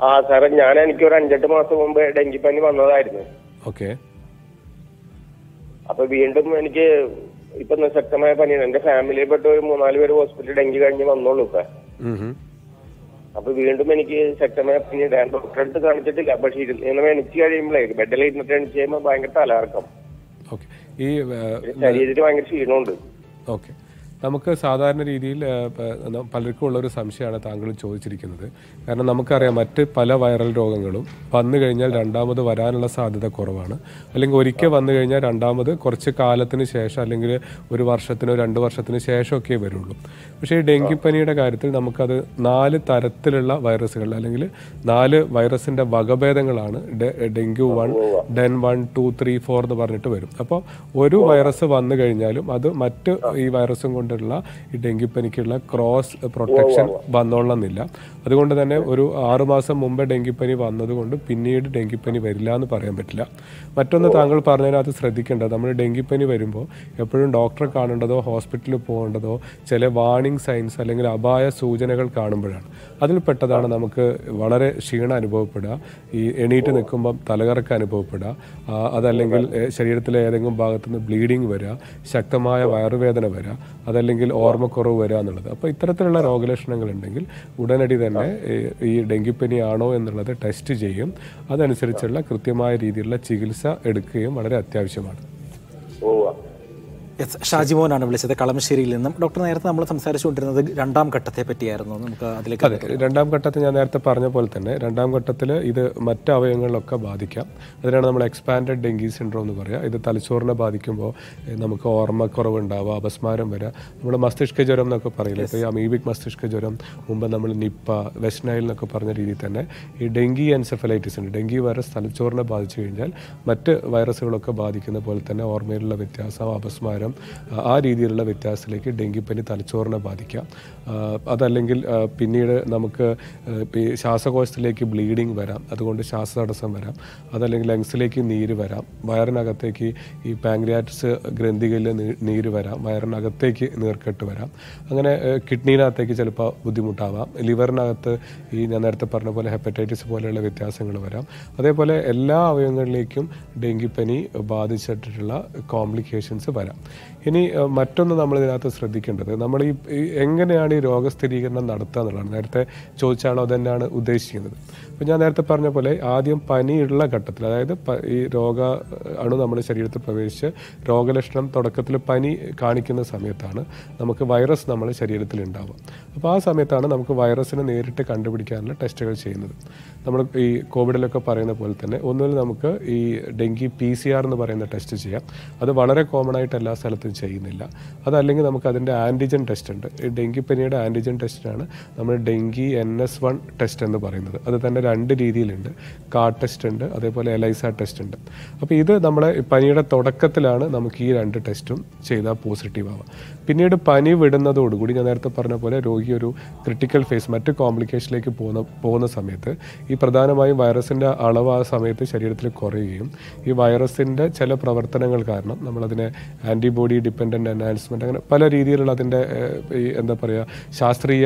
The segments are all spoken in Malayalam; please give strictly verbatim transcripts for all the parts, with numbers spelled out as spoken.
ആ സാറേ, ഞാൻ എനിക്ക് ഒരു അഞ്ചെട്ട് മാസം മുമ്പ് ഡെങ്കിപ്പനി വന്നതായിരുന്നു. ഓക്കെ. അപ്പൊ വീണ്ടും എനിക്ക് ഇപ്പൊ ശക്തമായ പനിയാണ്. എന്റെ ഫാമിലിയിൽ പെട്ട ഒരു മൂന്നാല് പേര് ഹോസ്പിറ്റലിൽ ഡെങ്കി കഴിഞ്ഞ് വന്നോളൂ ഇപ്പൊ. അപ്പൊ വീണ്ടും എനിക്ക് ശക്തമായ പനിയുണ്ട്. ഞാൻ ഡോക്ടറെ അടുത്ത് കാണിച്ചിട്ടില്ല. പക്ഷെ ഇങ്ങനെ എണിച്ച് കഴിയുമ്പോഴേ ബെഡിൽ ഇരുന്നിട്ട് എണിച്ച് കഴിയുമ്പോൾ ഭയങ്കര തലകറക്കം, ഈ ശരീരത്തിൽ ഭയങ്കര ക്ഷീണമുണ്ട്. ഓക്കെ. നമുക്ക് സാധാരണ രീതിയിൽ പലർക്കും ഉള്ളൊരു സംശയമാണ് താങ്കൾ ചോദിച്ചിരിക്കുന്നത്. കാരണം നമുക്കറിയാം മറ്റ് പല വൈറൽ രോഗങ്ങളും വന്നു കഴിഞ്ഞാൽ രണ്ടാമത് വരാനുള്ള സാധ്യത കുറവാണ്. അല്ലെങ്കിൽ ഒരിക്കൽ വന്നു കഴിഞ്ഞാൽ രണ്ടാമത് കുറച്ച് കാലത്തിന് ശേഷം അല്ലെങ്കിൽ ഒരു വർഷത്തിനോ രണ്ട് വർഷത്തിന് ശേഷമൊക്കെ വരുള്ളൂ. പക്ഷേ ഈ ഡെങ്കിപ്പനിയുടെ കാര്യത്തിൽ നമുക്കത് നാല് തരത്തിലുള്ള വൈറസുകൾ അല്ലെങ്കിൽ നാല് വൈറസിൻ്റെ വകഭേദങ്ങളാണ്. Dengue one, DEN one, two, three, four എന്ന് പറഞ്ഞിട്ട് വരും. അപ്പോൾ ഒരു വൈറസ് വന്നു കഴിഞ്ഞാലും അത് മറ്റ് ഈ വൈറസും കൊണ്ട് ഈ ഡെങ്കിപ്പനിക്കുള്ള ക്രോസ് പ്രൊട്ടക്ഷൻ വന്നോളന്നില്ല. അതുകൊണ്ട് തന്നെ ഒരു ആറുമാസം മുമ്പേ ഡെങ്കിപ്പനി വന്നതുകൊണ്ട് പിന്നീട് ഡെങ്കിപ്പനി വരില്ല എന്ന് പറയാൻ പറ്റില്ല. മറ്റൊന്ന് താങ്കൾ പറഞ്ഞതിനകത്ത് ശ്രദ്ധിക്കേണ്ടത്, നമ്മൾ ഡെങ്കിപ്പനി വരുമ്പോൾ എപ്പോഴും ഡോക്ടറെ കാണേണ്ടതോ ഹോസ്പിറ്റലിൽ പോകേണ്ടതോ ചില വാർണിംഗ് സൈൻസ് അല്ലെങ്കിൽ അപായ സൂചനകൾ കാണുമ്പോഴാണ്. അതിൽപ്പെട്ടതാണ് നമുക്ക് വളരെ ക്ഷീണം അനുഭവപ്പെടുക, ഈ എണീറ്റ് നിൽക്കുമ്പം തലകറക്കം അനുഭവപ്പെടുക, അതല്ലെങ്കിൽ ശരീരത്തിലെ ഏതെങ്കിലും ഭാഗത്തുനിന്ന് ബ്ലീഡിങ് വരിക, ശക്തമായ വയറുവേദന വരിക, അതല്ലെങ്കിൽ ഓർമ്മക്കുറവ് വരിക എന്നുള്ളത്. അപ്പോൾ ഇത്തരത്തിലുള്ള രോഗലക്ഷണങ്ങൾ ഉണ്ടെങ്കിൽ ഉടനടി തന്നെ ഈ ഡെങ്കിപ്പനി ആണോ എന്നുള്ളത് ടെസ്റ്റ് ചെയ്യും. അതനുസരിച്ചുള്ള കൃത്യമായ രീതിയിലുള്ള ചികിത്സ എടുക്കുകയും വളരെ അത്യാവശ്യമാണ്. യെസ്, ഷാജിമോനാണ് വിളിച്ചത് കളമശ്ശേരിയിൽ നിന്നും. ഡോക്ടർ, നേരത്തെ നമ്മൾ സംസാരിച്ചുകൊണ്ടിരുന്നത് രണ്ടാം ഘട്ടത്തെ പറ്റിയായിരുന്നു. നമുക്ക് അതിലേക്ക് അതെ, രണ്ടാം ഘട്ടത്തിൽ ഞാൻ നേരത്തെ പറഞ്ഞ പോലെ തന്നെ രണ്ടാം ഘട്ടത്തിൽ ഇത് മറ്റ് അവയവങ്ങളിലൊക്കെ ബാധിക്കാം. അതിനാണ് നമ്മൾ എക്സ്പാൻഡഡ് ഡെങ്കി സിൻഡ്രോം എന്ന് പറയുക. ഇത് തലച്ചോറിനെ ബാധിക്കുമ്പോൾ നമുക്ക് ഓർമ്മക്കുറവ് ഉണ്ടാവുക, അപസ്മാരം വരിക, നമ്മൾ മസ്തിഷ്ക ജ്വരം എന്നൊക്കെ പറയില്ല. ഇപ്പോൾ ഈ അമീബിക് മസ്തിഷ്ക ജ്വരം, മുമ്പ് നമ്മൾ നിപ്പ, വെസ്റ്റ് നൈൽ എന്നൊക്കെ പറഞ്ഞ രീതിയിൽ തന്നെ ഈ ഡെങ്കി എൻസെഫലൈറ്റിസ് ഉണ്ട്. ഡെങ്കി വൈറസ് തലച്ചോറിനെ ബാധിച്ചു കഴിഞ്ഞാൽ മറ്റ് വൈറസുകളൊക്കെ ബാധിക്കുന്ന പോലെ തന്നെ ഓർമ്മയിലുള്ള വ്യത്യാസം, അപസ്മാരം, ആ രീതിയിലുള്ള വ്യത്യാസത്തിലേക്ക് ഡെങ്കിപ്പനി തലച്ചോറിനെ ബാധിക്കാം. അതല്ലെങ്കിൽ പിന്നീട് നമുക്ക് ഈ ശ്വാസകോശത്തിലേക്ക് ബ്ലീഡിങ് വരാം, അതുകൊണ്ട് ശ്വാസതടസ്സം വരാം. അതല്ലെങ്കിൽ ലങ്സിലേക്ക് നീര് വരാം, വയറിനകത്തേക്ക് ഈ പാങ്ക്രിയാറ്റിസ് ഗ്രന്ഥികളിൽ നീര് വരാം, വയറിനകത്തേക്ക് നീർക്കെട്ട് വരാം. അങ്ങനെ കിഡ്നിനകത്തേക്ക് ചിലപ്പോൾ ബുദ്ധിമുട്ടാവാം. ലിവറിനകത്ത് ഈ ഞാൻ നേരത്തെ പറഞ്ഞ പോലെ ഹെപ്പറ്റൈറ്റിസ് പോലെയുള്ള വ്യത്യാസങ്ങൾ വരാം. അതേപോലെ എല്ലാ അവയവങ്ങളിലേക്കും ഡെങ്കിപ്പനി ബാധിച്ചിട്ടുള്ള കോംപ്ലിക്കേഷൻസ് വരാം. ഇനി മറ്റൊന്ന് നമ്മൾ ഇതിനകത്ത് ശ്രദ്ധിക്കേണ്ടത്, നമ്മൾ ഈ എങ്ങനെയാണ് ഈ രോഗസ്ഥിരീകരണം നടത്തുക എന്നുള്ളതാണ്. നേരത്തെ ചോദിച്ചാണോ അതെന്നാണ് ഉദ്ദേശിക്കുന്നത്. അപ്പോൾ ഞാൻ നേരത്തെ പറഞ്ഞ പോലെ ആദ്യം പനിയുള്ള ഘട്ടത്തിൽ, അതായത് ഈ രോഗ അണു നമ്മുടെ ശരീരത്തിൽ പ്രവേശിച്ച് രോഗലക്ഷണം തുടക്കത്തിൽ പനി കാണിക്കുന്ന സമയത്താണ് നമുക്ക് വൈറസ് നമ്മുടെ ശരീരത്തിൽ ഉണ്ടാവുക. അപ്പോൾ ആ സമയത്താണ് നമുക്ക് വൈറസിനെ നേരിട്ട് കണ്ടുപിടിക്കാനുള്ള ടെസ്റ്റുകൾ ചെയ്യുന്നത്. നമ്മൾ ഈ കോവിഡിലൊക്കെ പറയുന്ന പോലെ തന്നെ ഒന്നുകിൽ നമുക്ക് ഈ ഡെങ്കി പി സി ആർ എന്ന് പറയുന്ന ടെസ്റ്റ് ചെയ്യാം. അത് വളരെ കോമൺ ആയിട്ട് എല്ലാ സ്ഥലത്തും ചെയ്യുന്നില്ല. അതല്ലെങ്കിൽ നമുക്ക് അതിൻ്റെ ആൻറ്റിജൻ ടെസ്റ്റ് ഉണ്ട്. ഈ ഡെങ്കിപ്പനിയുടെ ആൻറ്റിജൻ ടെസ്റ്റാണ് നമ്മൾ dengue N S one test എന്ന് പറയുന്നത്. അത് തന്നെ രണ്ട് രീതിയിലുണ്ട്. കാർഡ് ടെസ്റ്റ് ഉണ്ട്, അതേപോലെ എലൈസ ടെസ്റ്റ് ഉണ്ട്. അപ്പോൾ ഇത് നമ്മളെ പനിയുടെ തുടക്കത്തിലാണ് നമുക്ക് ഈ രണ്ട് ടെസ്റ്റും ചെയ്താൽ പോസിറ്റീവ് ആവാം. പിന്നീട് പനി വിടുന്നതോടുകൂടി ഞാൻ നേരത്തെ പറഞ്ഞ പോലെ രോഗി ഒരു ക്രിട്ടിക്കൽ ഫേസ്, മറ്റ് കോംപ്ലിക്കേഷനിലേക്ക് പോകുന്ന പോകുന്ന സമയത്ത് ഈ പ്രധാനമായും വൈറസിൻ്റെ അളവ് ആ സമയത്ത് ശരീരത്തിൽ കുറയുകയും ഈ വൈറസിൻ്റെ ചില പ്രവർത്തനങ്ങൾ കാരണം നമ്മളതിനെ ആൻറ്റിബോഡി ഡിപ്പെൻഡൻ്റ് എൻഹാൻസ്മെൻറ്റ് അങ്ങനെ പല രീതിയിലുള്ള അതിൻ്റെ ഈ എന്താ പറയുക ശാസ്ത്രീയ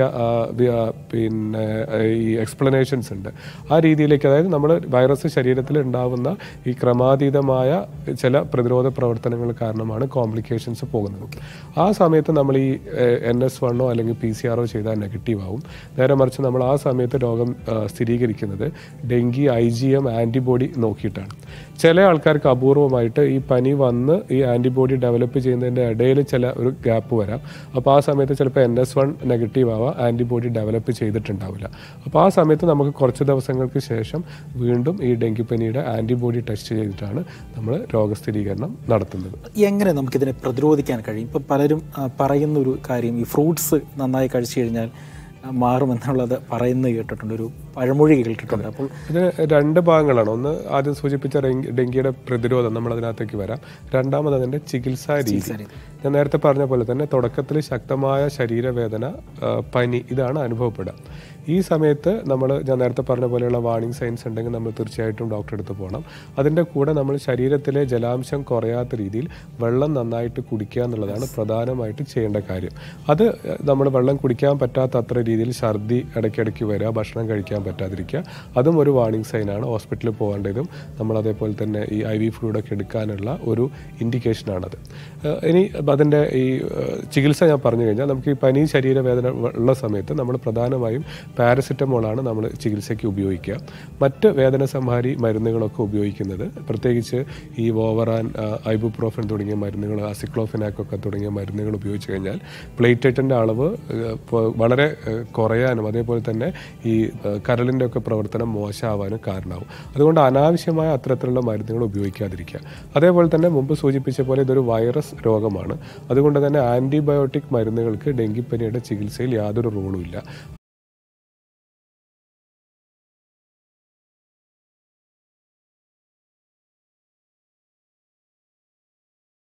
പിന്നെ ഈ എക്സ്പ്ലനേഷൻസ് ഉണ്ട്. ആ രീതിയിലേക്ക്, അതായത് നമ്മൾ വൈറസ് ശരീരത്തിൽ ഉണ്ടാവുന്ന ഈ ക്രമാതീതമായ ചില പ്രതിരോധ പ്രവർത്തനങ്ങൾ കാരണമാണ് കോംപ്ലിക്കേഷൻസ് പോകുന്നത്. ആ സമയത്ത് നമ്മൾ ഈ എൻ എസ് വണ്ണോ അല്ലെങ്കിൽ പി സി ആറോ ചെയ്താൽ നെഗറ്റീവ് ആവും. നേരെ മറിച്ച് നമ്മൾ ആ സമയത്ത് രോഗം സ്ഥിരീകരിക്കുന്നത് dengue I G M antibody നോക്കിയിട്ടാണ്. ചില ആൾക്കാർക്ക് അപൂർവമായിട്ട് ഈ പനി വന്ന് ഈ ആൻറ്റിബോഡി ഡെവലപ്പ് ചെയ്യുന്നതിൻ്റെ ഇടയിൽ ചില ഒരു ഗ്യാപ്പ് വരാം. അപ്പോൾ ആ സമയത്ത് ചിലപ്പോൾ എൻ എസ് വൺ നെഗറ്റീവ് ആവാം, ആൻറ്റിബോഡി ഡെവലപ്പ് ചെയ്തിട്ടുണ്ടാവില്ല. അപ്പോൾ ആ സമയത്ത് നമുക്ക് കുറച്ച് ദിവസങ്ങൾക്ക് ശേഷം വീണ്ടും ഈ ഡെങ്കിപ്പനിയുടെ ആൻറ്റിബോഡി ടെസ്റ്റ് ചെയ്തിട്ടാണ് നമ്മൾ രോഗസ്ഥിരീകരണം നടത്തുന്നത്. എങ്ങനെ നമുക്കിതിനെ പ്രതിരോധിക്കാൻ കഴിയും? ഇപ്പം പലരും പറയുന്ന ഒരു കാര്യം, ഈ ഫ്രൂട്ട്സ് നന്നായി കഴിച്ചു കഴിഞ്ഞാൽ മാറുമെന്നുള്ളത് പറയുന്നത് കേട്ടിട്ടുണ്ട്, ഒരു പഴമൊഴി കേട്ടിട്ടുണ്ട്. അപ്പോൾ ഇതിന് രണ്ട് ഭാഗങ്ങളാണ്. ഒന്ന് ആദ്യം സൂചിപ്പിച്ച ഡെങ്കിയുടെ പ്രതിരോധം, നമ്മൾ അതിനകത്തേക്ക് വരാം. രണ്ടാമത് അതിൻ്റെ ചികിത്സാ രീതി. ഞാൻ നേരത്തെ പറഞ്ഞ പോലെ തന്നെ തുടക്കത്തിൽ ശക്തമായ ശരീരവേദന, പനി, ഇതാണ് അനുഭവപ്പെടുക. ഈ സമയത്ത് നമ്മൾ ഞാൻ നേരത്തെ പറഞ്ഞ പോലെയുള്ള വാർണിംഗ് സൈൻസ് ഉണ്ടെങ്കിൽ നമ്മൾ തീർച്ചയായിട്ടും ഡോക്ടറെ അടുത്ത് പോകണം. അതിൻ്റെ കൂടെ നമ്മൾ ശരീരത്തിലെ ജലാംശം കുറയാത്ത രീതിയിൽ വെള്ളം നന്നായിട്ട് കുടിക്കുക എന്നുള്ളതാണ് പ്രധാനമായിട്ട് ചെയ്യേണ്ട കാര്യം. അത് നമ്മൾ വെള്ളം കുടിക്കാൻ പറ്റാത്ത അത്ര രീതിയിൽ ഛർദി ഇടയ്ക്കിടയ്ക്ക് വരിക, ഭക്ഷണം കഴിക്കാൻ പറ്റാതിരിക്കുക, അതും ഒരു വാർണിംഗ് സൈനാണ്. ഹോസ്പിറ്റലിൽ പോകേണ്ടതും നമ്മൾ അതേപോലെ തന്നെ ഈ ഐ വി ഫ്ലൂയിഡൊക്കെ എടുക്കാനുള്ള ഒരു ഇൻഡിക്കേഷനാണത്. ഇനി അതിൻ്റെ ഈ ചികിത്സ ഞാൻ പറഞ്ഞു കഴിഞ്ഞാൽ, നമുക്ക് ഈ പനി ശരീരവേദന ഉള്ള സമയത്ത് നമ്മൾ പ്രധാനമായും പാരസിറ്റമോളാണ് നമ്മൾ ചികിത്സയ്ക്ക് ഉപയോഗിക്കുക. മറ്റ് വേദന സംഹാരി മരുന്നുകളൊക്കെ ഉപയോഗിക്കുന്നത്, പ്രത്യേകിച്ച് ഈ വോവറാൻ, ഐബുപ്രോഫൻ തുടങ്ങിയ മരുന്നുകൾ, അസിക്ലോഫിനാക് ഒക്കെ തുടങ്ങിയ മരുന്നുകൾ ഉപയോഗിച്ച് കഴിഞ്ഞാൽ പ്ലേറ്റ്ലെറ്റിൻ്റെ അളവ് വളരെ കുറയാനും അതേപോലെ തന്നെ ഈ കരളിൻ്റെ ഒക്കെ പ്രവർത്തനം മോശമാവാനും കാരണമാവും. അതുകൊണ്ട് അനാവശ്യമായ അത്തരത്തിലുള്ള മരുന്നുകൾ ഉപയോഗിക്കാതിരിക്കുക. അതേപോലെ തന്നെ മുമ്പ് സൂചിപ്പിച്ച പോലെ ഇതൊരു വൈറസ് രോഗമാണ്. അതുകൊണ്ട് തന്നെ ആൻറ്റിബയോട്ടിക് മരുന്നുകൾക്ക് ഡെങ്കിപ്പനിയുടെ ചികിത്സയിൽ യാതൊരു റോളും ഇല്ല.